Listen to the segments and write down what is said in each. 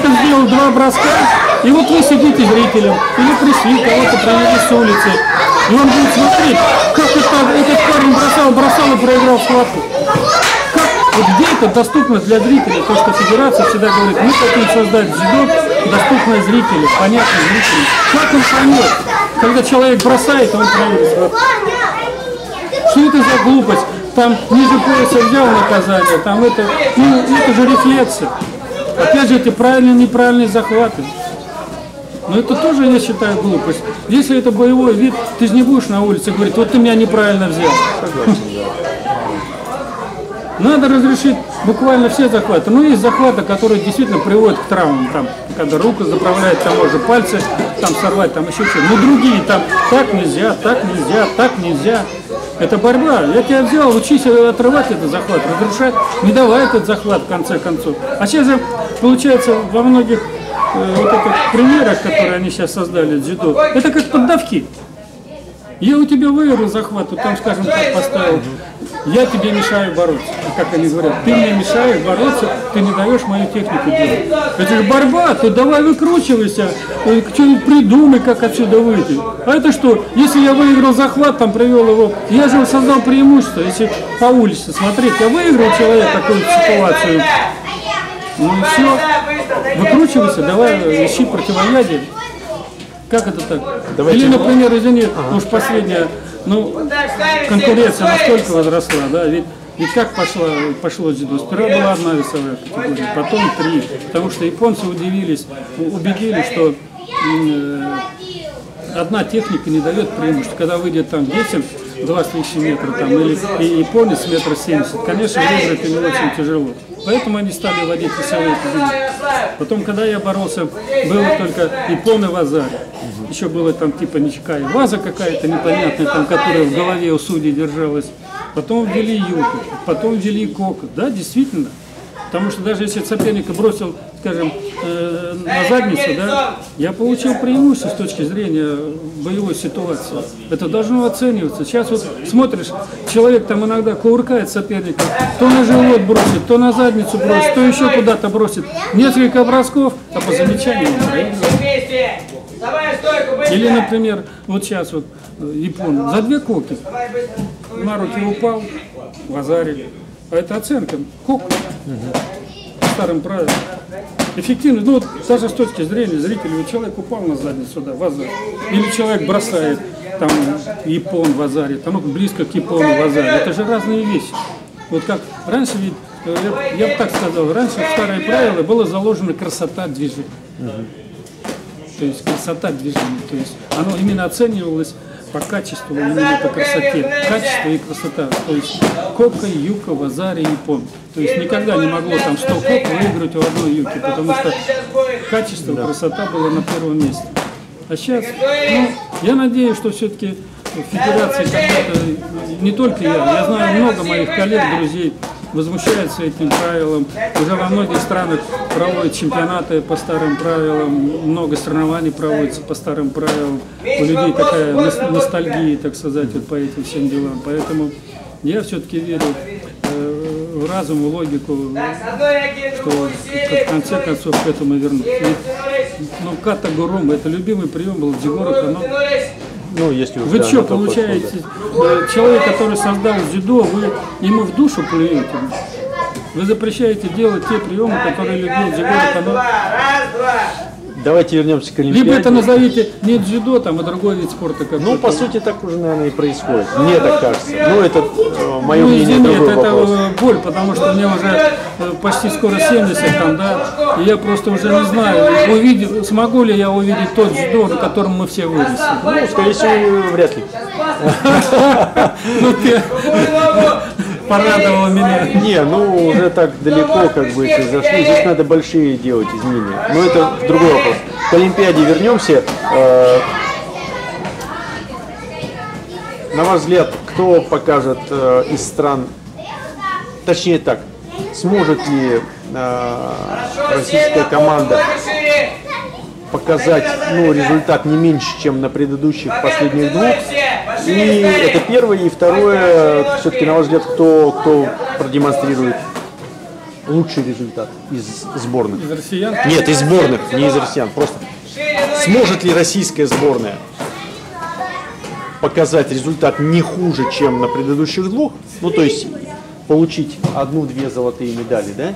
кто-то сделал 2 броска, и вот вы сидите зрителем, или пришли, кого-то провели с улицы, и он будет смотреть, как этот парень бросал и проиграл схватку. Вот где это доступно для зрителей? То, что федерация всегда говорит, мы хотим создать дзюдо, доступное зрителю, понятное зрителю. Как он поймет, когда человек бросает, он проигрывает схватку? Что это за глупость? Там ниже пояса взял наказание, там это же рефлексы. Опять же, эти правильные и неправильные захваты. Но это тоже, я считаю, глупость. Если это боевой вид, ты же не будешь на улице говорить, вот ты меня неправильно взял. Согласен, да. Надо разрешить буквально все захваты. Ну, есть захваты, которые действительно приводят к травмам. Там, когда руку заправляет, там можно пальцы там сорвать, там еще что-то. Но другие там так нельзя, так нельзя, так нельзя. Это борьба. Я тебя взял, учись отрывать этот захват, разрушать, не давай этот захват в конце концов. А сейчас же, получается, во многих вот этих примерах, которые они сейчас создали, дзюдо, это как поддавки. Я у тебя выиграл захват, вот там, скажем так, поставил, я тебе мешаю бороться. Как они говорят, ты мне мешаешь бороться, ты не даешь мою технику делать. Это же борьба, ты давай выкручивайся, что-нибудь придумай, как отсюда выйти. А это что, если я выиграл захват, там привел его, я же создал преимущество, если по улице смотреть, я выиграл человека такую ситуацию, ну и все, выкручивайся, давай ищи противоядие. Как это так? Давайте. Или, например, извини, уж последняя, ну, конкуренция настолько возросла, да, ведь как пошло дзюдо? Сперва была одна весовая категория, потом 3, потому что японцы убедили, что одна техника не дает преимущества. Когда выйдет там детям 2 с лишним метра, там, или японец 1,70 м, конечно, выиграть им очень тяжело. Поэтому они стали вводить весовые категории. Потом, когда я боролся, было только япон и вазари. Еще было там типа Ничкай, ваза какая-то непонятная, там, которая в голове у судей держалась. Потом ввели юку, потом ввели коку. Да, действительно. Потому что даже если соперника бросил, скажем, на задницу, да, я получил преимущество с точки зрения боевой ситуации. Это должно оцениваться. Сейчас вот смотришь, человек там иногда кувыркает соперника, то на живот бросит, то на задницу бросит, то еще куда-то бросит. Несколько бросков, а по замечанию он проигрывает. Или, например, вот сейчас вот япон за 2 коки на руки упал, в азаре. А это оценка. Кок. По старым правилам. Эффективно. Ну вот даже с точки зрения зрителей, человек упал на задницу, да, в азаре. Или человек бросает, там, япон в азаре, там, ну, близко к япону в азаре. Это же разные вещи. Вот как раньше, ведь, я бы так сказал, раньше в старые правила была заложена красота движения. То есть красота движения. То есть оно именно оценивалось по качеству, именно по красоте. Качество и красота. То есть кока, юка, вазари, япон. То есть никогда не могло там 100 кок выиграть у одной юки, потому что качество, красота было на первом месте. А сейчас, ну, я надеюсь, что все-таки в федерации когда-то, не только я знаю много моих коллег, друзей, возмущаются этим правилам. Уже во многих странах проводят чемпионаты по старым правилам, много соревнований проводится по старым правилам. У людей такая ностальгия, так сказать, вот по этим всем делам. Поэтому я все-таки верю в разум, в логику, что в конце концов к этому вернуться. Ну, ката гурум, это любимый прием был в дзюдо, но... Ну, если вы что, получаете, человек, который создал дзюдо, вы ему в душу плюете? Вы запрещаете делать те приемы, которые любил дзюдо. Давайте вернемся к Олимпиаде. Либо это назовите не дзюдо, там, а другой вид спорта. Ну, по сути, так уже, наверное, и происходит. Мне так кажется. Ну, это мое ну, мнение, извини, другой это вопрос. боль, потому что мне уже почти скоро 70, там, да, и я просто уже не знаю, смогу ли я увидеть тот дзюдо, на котором мы все выросли. Ну, скорее всего, вряд ли. Ну, ты порадовала меня. Не, ну, уже так далеко, как бы, это зашли. Здесь надо большие делать изменения. Но это другой вопрос. К Олимпиаде вернемся. На ваш взгляд, кто покажет из стран, точнее так, сможет ли российская команда показать, ну, результат не меньше, чем на предыдущих последних 2? И это первое. И второе, все-таки, на ваш взгляд, кто продемонстрирует лучший результат из сборных? Из россиян? Нет, из сборных, не из россиян. Просто сможет ли российская сборная показать результат не хуже, чем на предыдущих двух? Ну, то есть получить 1-2 золотые медали, да?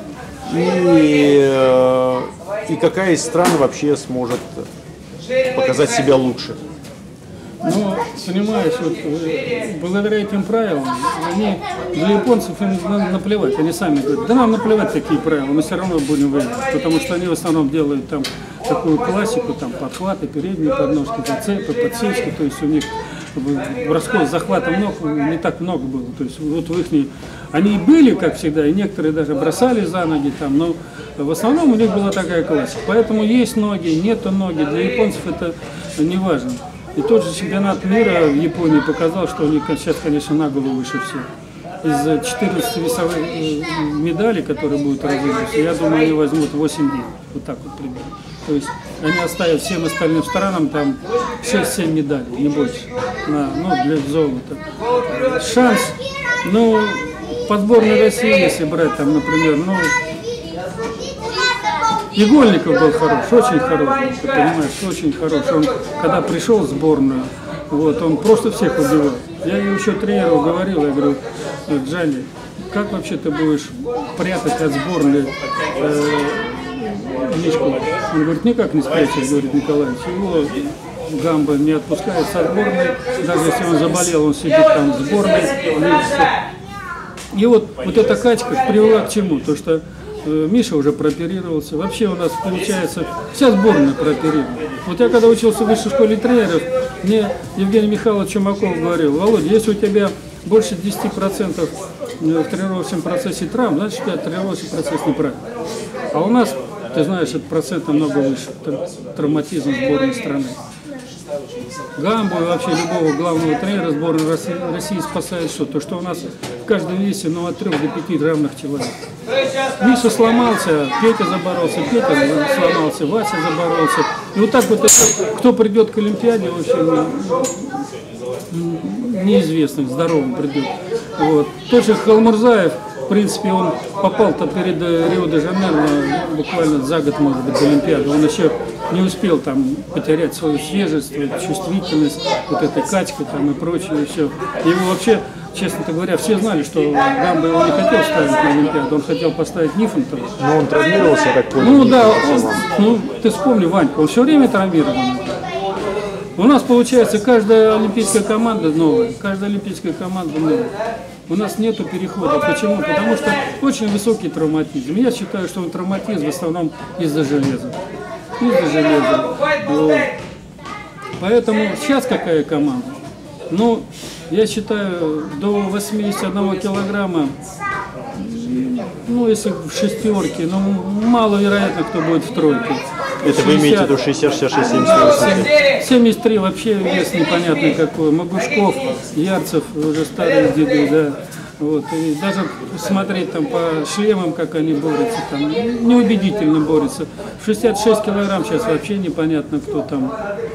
И какая из стран вообще сможет показать себя лучше? Ну, понимаешь, вот, благодаря этим правилам, они, для японцев им наплевать, они сами говорят, да нам наплевать такие правила, мы все равно будем выиграть, потому что они в основном делают там такую классику, там подхваты, передние подножки, зацепы, подсечки, то есть у них бросков с захватом ног не так много было, то есть вот в их они были, как всегда, и некоторые даже бросали за ноги там, но в основном у них была такая классика, поэтому есть ноги, нету ноги, для японцев это не важно. И тот же чемпионат мира в Японии показал, что у них сейчас, конечно, на голову выше всех. Из 14 весовых медалей, которые будут разыгрываться, я думаю, они возьмут 8-9. Вот так вот примерно. То есть они оставят всем остальным странам там 6-7 медалей, не больше, для золота. Шанс, по сборной России, если брать там, например, Игольников был хорош, очень хорош, ты понимаешь, очень хорош. Он, когда пришел в сборную, вот, он просто всех убивал. Я еще тренеру говорил, я говорю, Джанни, как вообще ты будешь прятать от сборной Мишку? Он говорит, никак не спрячешь, говорит Николаевич. Его Гамба не отпускает со сборной, даже если он заболел, он сидит там в сборной. И вот эта качка привела к чему? То, что Миша уже прооперировался. Вообще у нас получается вся сборная прооперирована. Вот я когда учился в высшей школе тренеров, мне Евгений Михайлович Чумаков говорил, Володя, если у тебя больше 10% в тренировочном процессе травм, значит у тебя тренировочный процесс неправильный. А у нас, ты знаешь, этот процент намного выше, травматизм сборной страны. Гамбу и вообще любого главного тренера сборной России спасает что? То, что у нас в каждом весе от 3 до 5 равных человек. Миша сломался, Петя заборолся, Петя сломался, Вася заборолся. И вот так вот, кто придет к Олимпиаде, в общем, неизвестно, здоровым придет. Вот. Тот же Халмурзаев, в принципе, он попал-то перед Рио-де-Жанейро буквально за год, может быть, до Олимпиады. Он еще не успел там потерять свою свежесть, чувствительность, вот этой качкой там и прочее, и все. Его вообще, честно говоря, все знали, что Гамба его не хотел ставить на Олимпиаду, он хотел поставить Нифонтова. Но он травмировался, я так понял. Ты вспомни, Ванька, он все время травмирован. У нас, получается, каждая олимпийская команда новая, У нас нету перехода. Почему? Потому что очень высокий травматизм. Я считаю, что травматизм в основном из-за железа. Вот. Поэтому сейчас какая команда? Я считаю, до 81 килограмма, если в шестерке, маловероятно, кто будет в тройке. Это вы имеете в виду 60, 66, 70, 73 вообще вес непонятный какой. Могушков, Ярцев, уже старые деды, да. Вот. И даже смотреть там по шлемам, как они борются, там неубедительно борются. В 66 килограмм сейчас вообще непонятно, кто там.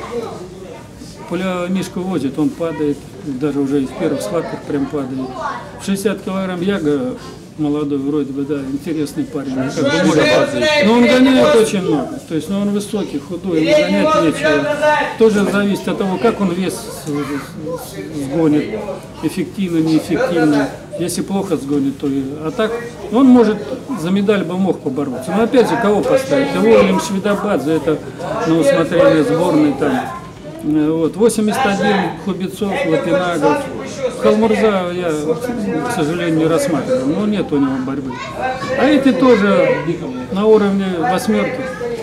Пуля Мишку возит, он падает, даже уже в первых схватках прям падает. В 60 килограмм Яга, молодой вроде бы, да, интересный парень, но он гоняет очень много, то есть он высокий, худой, ему гонять нечего. Тоже зависит от того, как он вес сгонит, эффективно, неэффективно. Если плохо сгонит, то а так он может за медаль бы мог побороться. Но опять же, кого поставить? Его или Мшвидобадзе, это на усмотрение сборной там. Вот, 81 Хубицов, Лапинагов. Халмурза я, к сожалению, не рассматривал, но нет у него борьбы. А эти тоже на уровне восьмерки.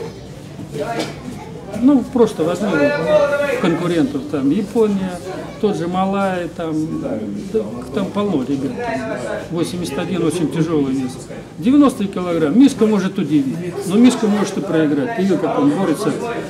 Просто возьми конкурентов, там Япония, тот же Малай, там полно ребят. 81 очень тяжелый вес. 90 килограмм. Мишка может удивить, но Мишка может и проиграть. Видел, как он борется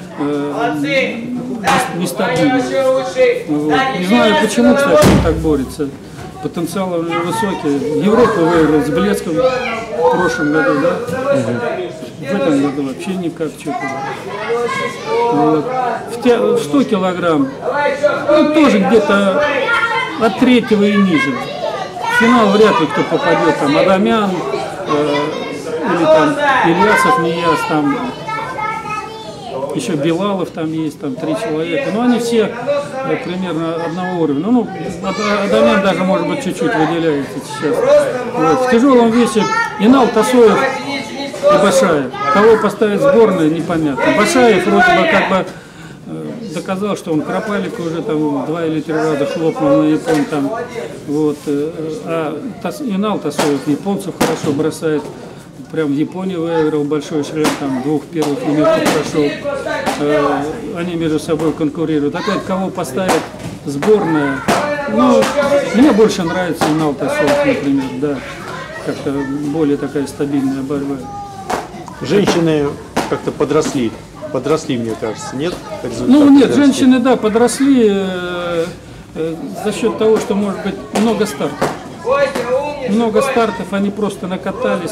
нестабильно. Вот. Не знаю почему, кстати, он так борется. Потенциал у него высокий. Европу выиграл с блеском в прошлом году, да? В этом году вообще никак что-то. Вот. В 100 килограмм тоже где-то от 3-го и ниже. В финал вряд ли кто попадет. Там Адамян, или там Ильясов, Нияз, там еще Билалов там есть, там 3 человека. Но они все примерно одного уровня. Ну, Адамян даже, может быть, чуть-чуть выделяется сейчас. Вот. В тяжелом весе Инал, Тасоев и Башаев. Кого поставить в сборную, непонятно. Башаев вроде бы как бы доказал, что он Кропалик уже там 2 или 3 раза хлопнул на Япон там. Вот. А Инал, Тасоев японцев хорошо бросает. Прям в Японии выиграл большой шлем, там 2 первых номеров прошел. Они между собой конкурируют. Опять кого поставить сборная? Ну, мне больше нравится Инал, Тасоев, например, да. Как-то более такая стабильная борьба. Женщины как-то подросли, мне кажется, нет? Ну нет, подросли. Женщины, да, подросли за счет того, что может быть много стартов. Много стартов, они просто накатались.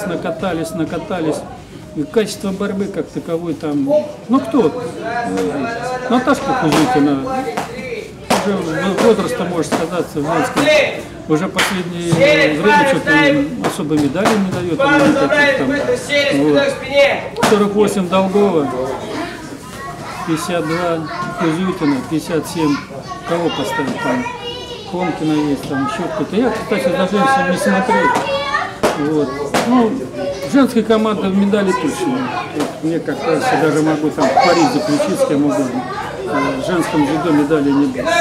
И качество борьбы как таковой там, ну кто? Наташка Кузютина, уже возраста может сказаться в женском, уже последнее время что-то особо медали не дает, она никаких там. Вот. 48 Долгова, 52 Кузютина, 57, кого поставить там? Комкина есть, там еще кто-то. Я, кстати, за женщин не смотрел. Вот. Ну, женская команда в медали точно. Вот мне как-то я даже могу там в Париж заключить с кем угодно. В женском дзюдо медали не будет.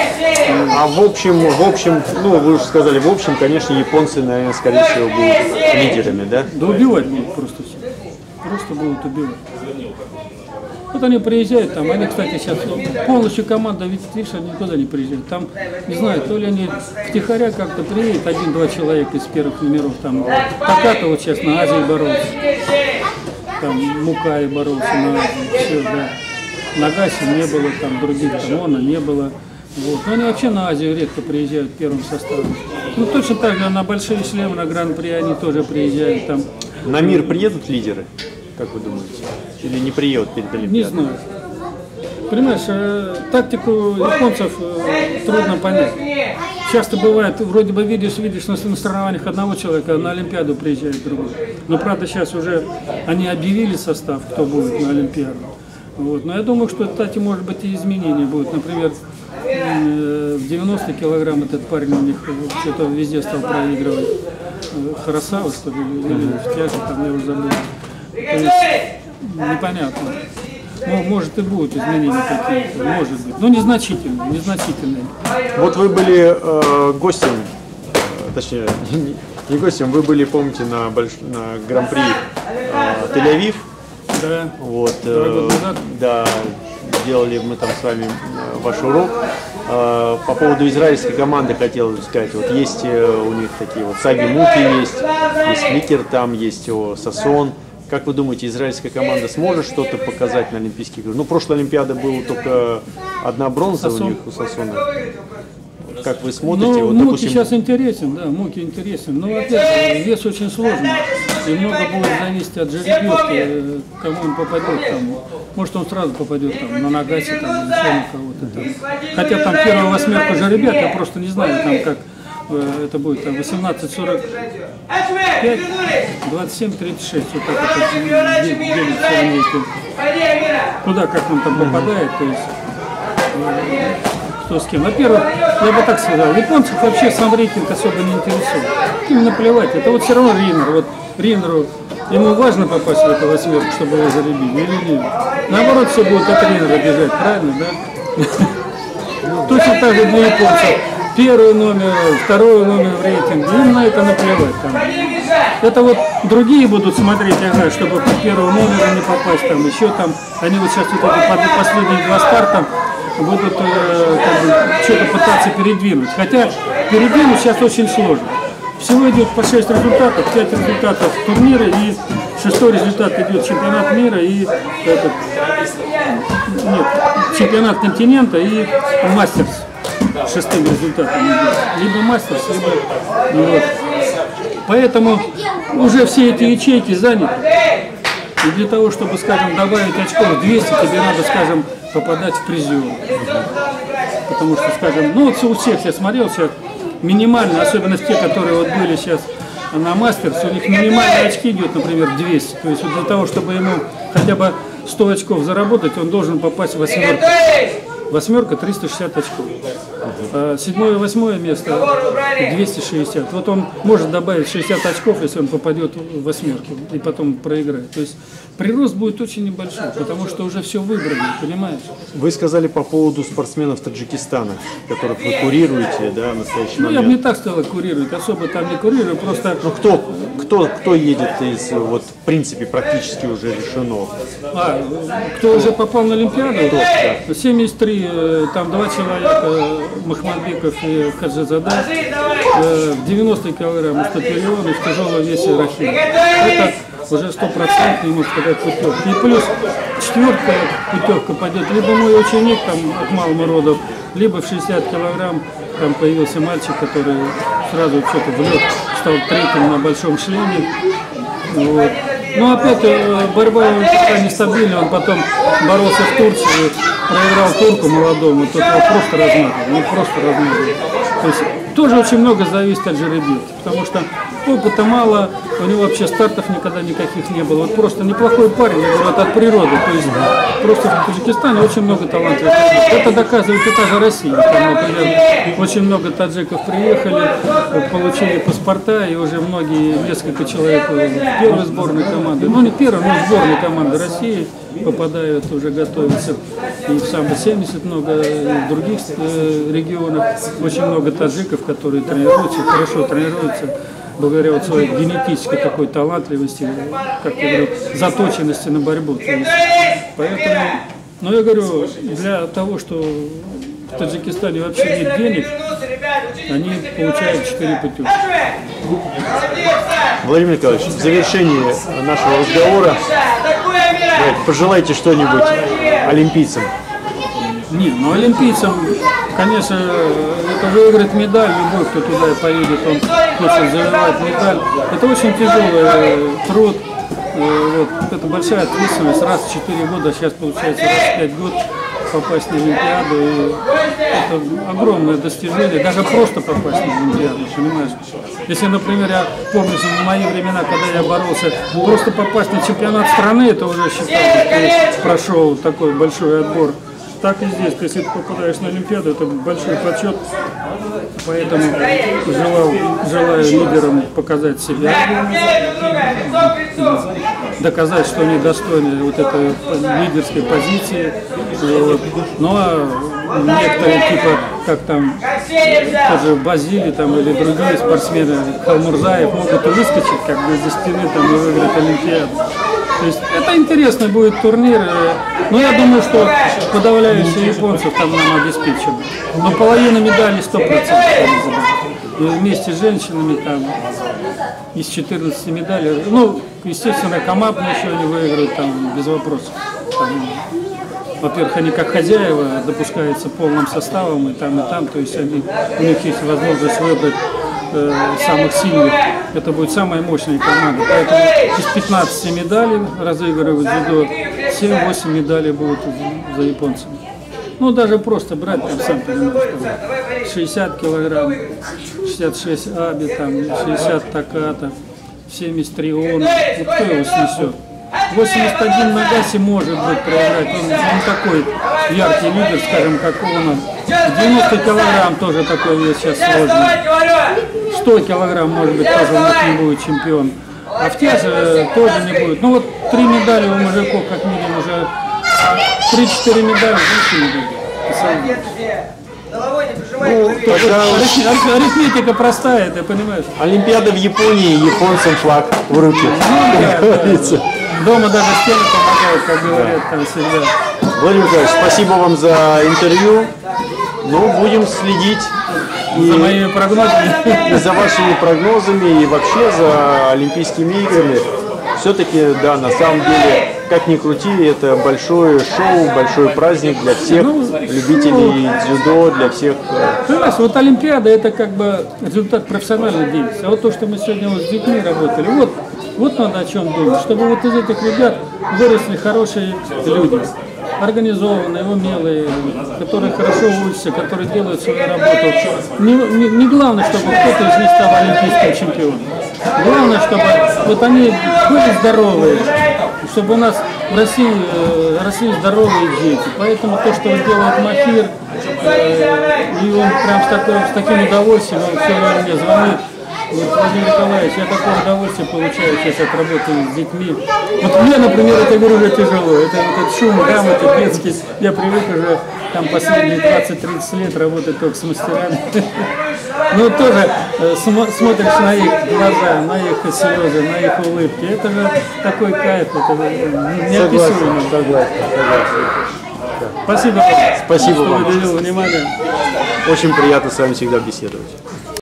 А в общем, ну вы уже сказали, в общем, конечно, японцы, наверное, скорее всего, будут лидерами, да? Да убивать будут просто все. Просто будут убивать. Вот они приезжают там, они, кстати, сейчас полностью команда, видишь, они никуда не приезжают. Там, не знаю, то ли они втихаря как-то приедут, 1-2 человека из первых номеров. Там Таката вот сейчас на Азии боролся. Там Мукай боролся на Азии. Все, да. Нагаси не было, там других, там Она не было. Вот. Но они вообще на Азию редко приезжают первым составом. Ну точно так же на большие шлемы, на Гран-при они тоже приезжают. Там. На мир приедут лидеры? Как вы думаете? Или не приедут перед Олимпиадой? Не знаю. Понимаешь, тактику японцев трудно понять. Часто бывает, вроде бы видишь на соревнованиях одного человека, а на Олимпиаду приезжает другой. Но правда сейчас уже они объявили состав, кто будет на Олимпиаду. Вот. Но я думаю, что, кстати, может быть и изменения будут. Например, в 90 килограмм этот парень у них что-то везде стал проигрывать. Харасава, что ли, или в тяже, там я уже забыл. То есть непонятно. Ну, может и будут изменения какие-то, может быть. Но незначительные. Вот вы были гостем, точнее, не гостем, вы были, помните, на Гран-при Тель-Авив. Да. Вот, да, делали мы там с вами ваш урок. По поводу израильской команды хотел сказать, вот есть у них такие вот Саги Муки есть Микер там, есть Сасон. Как вы думаете, израильская команда сможет что-то показать на Олимпийских играх? Ну, прошлая Олимпиада была только одна бронза у них, у Сасона. Как вы смотрите? Ну, вот, Муки допустим... сейчас интересен, да, Муки интересен. Но, опять, вес очень сложный. И много будет зависеть от жеребьевки, кому он попадет там. Может, он сразу попадет там на Нагаси, там, или еще на кого-то там. Хотя там первую 8 жеребят, я просто не знаю, там как это будет, там 18:45, 27:36, вот так вот делится. Куда как он там попадает, то есть кто с кем. Во-первых, я бы так сказал, японцев вообще сам рейтинг особо не интересует. Им наплевать, это вот все равно Ринер. Вот Ринеру, ему важно попасть в эту 8, чтобы его заребили, или нет. Наоборот, все будут от Ринера бежать, правильно, да? Точно так же для японцев. Первый номер, второй номер в рейтинге, им на это наплевать. Там. Это вот другие будут смотреть, ага, чтобы по первому номеру не попасть, там еще там, они вот сейчас вот эти последние 2 старта будут что-то пытаться передвинуть. Хотя передвинуть сейчас очень сложно. Всего идет по 6 результатов, 5 результатов турнира, и 6-й результат идет чемпионат мира и чемпионат континента и мастерс. 6-м результатом идет. Либо мастерс, либо вот. Поэтому уже все эти ячейки заняты. И для того, чтобы, скажем, добавить очков 200, тебе надо, скажем, попадать в призер. Потому что, скажем, ну вот у всех я смотрел сейчас минимально, особенно те, которые вот были сейчас на мастерс, у них минимальные очки идет, например, 200. То есть вот для того, чтобы ему хотя бы 100 очков заработать, он должен попасть в восьмерку. Восьмерка 360 очков. 7-е и 8-е место 260. Вот он может добавить 60 очков, если он попадет в восьмерку и потом проиграет. То есть прирост будет очень небольшой, потому что уже все выбрали, понимаешь? Вы сказали по поводу спортсменов Таджикистана, которых вы курируете, да, в настоящий момент. Я бы не так сказал курировать, особо там не курирую, просто... Ну кто едет из, вот, в принципе, практически уже решено? Кто уже попал на Олимпиаду? 73, там 2 человека, Махмадбеков и Хаджизада, 90 килограмм Стапильон и в тяжелом весе Рахим. Это уже 100% можно сказать путевка. И плюс 4-я путевка пойдет либо мой ученик там от малого рода, либо в 60 килограмм там появился мальчик, который сразу что-то в лед стал 3-м на большом шлеме. Вот. Но опять борьба пока нестабильная, он потом боролся в Турции, проиграл турку молодому, тот его просто размазал, То есть тоже очень много зависит от жеребьевки, потому что опыта мало, у него вообще стартов никогда никаких не было. Вот просто неплохой парень, я говорю, от природы. То есть просто в Таджикистане очень много талантов. Это доказывает и та же Россия. Там, например, очень много таджиков приехали, получили паспорта, и уже многие, несколько человек в первой сборной команды, ну не первой, но в сборной команды России попадают, уже готовятся. И в самбо-70 много, и в других регионах очень много таджиков, которые тренируются, хорошо тренируются, благодаря вот своей генетической такой талантливости, как я говорю, заточенности на борьбу. То есть, поэтому, но я говорю, для того, что в Таджикистане вообще нет денег, они получают 4 путевки. Владимир Николаевич, в завершении нашего разговора пожелайте что-нибудь олимпийцам. Не, ну олимпийцам, конечно, это выиграть медаль, любой, кто туда поедет, он хочет завоевать медаль. Это очень тяжелый труд, вот, это большая ответственность, раз в 4 года, сейчас получается раз в 5 год попасть на Олимпиаду, и это огромное достижение, даже просто попасть на Олимпиаду, понимаешь? Если, например, я помню, в мои времена, когда я боролся, просто попасть на чемпионат страны, это уже считается, что прошел такой большой отбор. Так и здесь, если ты попадаешь на Олимпиаду, это большой почет, поэтому желаю лидерам показать себя, доказать, что они достойны вот этой лидерской позиции. Ну а некоторые, типа, как там, тоже Базили там, или другие спортсмены, Халмурзаев, могут выскочить как бы из-за стены там, и выиграть Олимпиаду. То есть это интересный будет турнир, но я думаю, что подавляющие японцев там нам обеспечены. Но половина медалей 100%. И вместе с женщинами там из 14 медалей, ну, естественно, командные еще они выиграют там без вопросов. Во-первых, они как хозяева допускаются полным составом и там, то есть у них есть возможность выбрать самых сильных. Это будет самая мощная команда. Поэтому из 15 медалей разыгрывают дзюдо, 7-8 медалей будут за японцами. Ну, даже просто брать, там, сам понимаешь, 60 килограмм, 66 Аби, там, 60 Таката, 73 ООН. Вот кто его снесет? 81 Нагаси может быть проиграть, он такой яркий лидер, скажем, как он. 90 килограмм тоже такой вес сейчас сложный. 100 килограмм, может быть, тоже у нас не будет чемпион. А в тяже тоже не будет. Ну вот 3 медали у мужиков, как минимум, уже 3-4 медали больше не будет. Ну, арифметика простая, ты понимаешь? Олимпиада в Японии, японцам флаг в руки. Да. Дома даже стены помогают, как говорят там всегда. Владимир Николаевич, спасибо вам за интервью. Ну, будем следить за моими прогнозами. И за вашими прогнозами, и вообще за Олимпийскими играми. Все-таки, да, на самом деле, как ни крути, это большое шоу, большой праздник для всех любителей дзюдо, для всех. Понимаешь, вот Олимпиада — это как бы результат профессиональной деятельности. А вот то, что мы сегодня вот с детьми работали, вот надо о чем думать, чтобы вот из этих ребят выросли хорошие люди, организованные, умелые, которые хорошо учатся, которые делают свою работу. Не главное, чтобы кто-то из них стал олимпийским чемпионом. Главное, чтобы вот они были здоровые, чтобы у нас в России росли здоровые дети. Поэтому то, что делает Махир, и он прям с таким удовольствием, он все время мне звонит. Вот, Владимир Николаевич, я такое удовольствие получаю сейчас от работы с детьми. Вот мне, например, это, говорю, уже тяжело. Это вот этот шум, гам, это детский. Я привык уже там последние 20-30 лет работать только с мастерами. Но тоже смотришь на их глаза, на их слезы, на их улыбки. Это же такой кайф, это неописуемо. Согласен. Спасибо, Спасибо что вам. уделил внимание. Очень приятно с вами всегда беседовать.